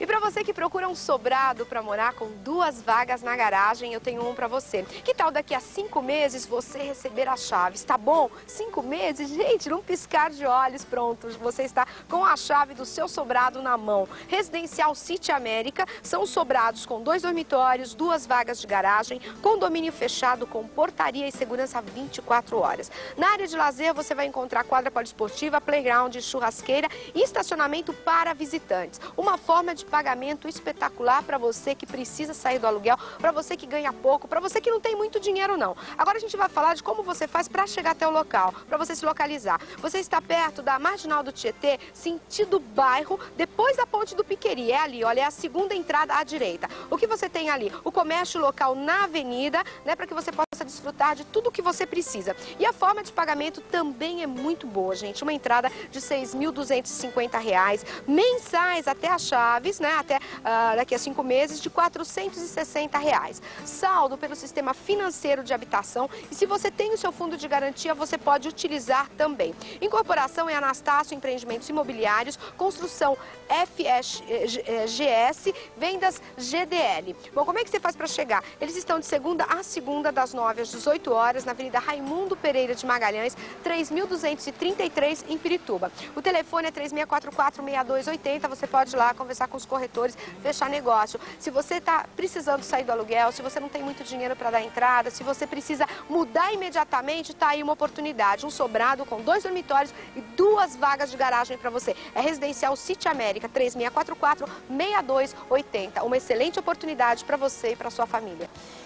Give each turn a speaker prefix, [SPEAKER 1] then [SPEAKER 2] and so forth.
[SPEAKER 1] E para você que procura um sobrado para morar com 2 vagas na garagem, eu tenho um para você. Que tal daqui a 5 meses você receber as chaves, tá bom? 5 meses? Gente, num piscar de olhos, pronto, você está com a chave do seu sobrado na mão. Residencial City América são sobrados com 2 dormitórios, 2 vagas de garagem, condomínio fechado com portaria e segurança 24 horas. Na área de lazer você vai encontrar quadra poliesportiva, playground, churrasqueira e estacionamento para visitantes. Uma forma de pagamento espetacular para você que precisa sair do aluguel, para você que ganha pouco, para você que não tem muito dinheiro não. Agora a gente vai falar de como você faz para chegar até o local, para você se localizar. Você está perto da Marginal do Tietê, sentido bairro, depois da Ponte do Piqueri. É ali, olha, é a segunda entrada à direita. O que você tem ali? O comércio local na avenida, né, para que você possa desfrutar de tudo o que você precisa. E a forma de pagamento também é muito boa, gente. Uma entrada de R$ 6.250, mensais até as chaves, né, até daqui a 5 meses, de R$ 460. Saldo pelo sistema financeiro de habitação, e se você tem o seu fundo de garantia, você pode utilizar também. Incorporação é Anastácio Empreendimentos Imobiliários, construção FSGS, vendas GDL. Bom, como é que você faz para chegar? Eles estão de segunda a segunda, das 9 às 18 horas, na Avenida Raimundo Pereira de Magalhães, 3.233, em Pirituba. O telefone é 3644-6280, você pode ir lá conversar com os corretores, fechar negócio. Se você está precisando sair do aluguel, se você não tem muito dinheiro para dar entrada, se você precisa mudar imediatamente, está aí uma oportunidade. Um sobrado com 2 dormitórios e 2 vagas de garagem para você. É Residencial City América, 3644-6280. Uma excelente oportunidade para você e para sua família.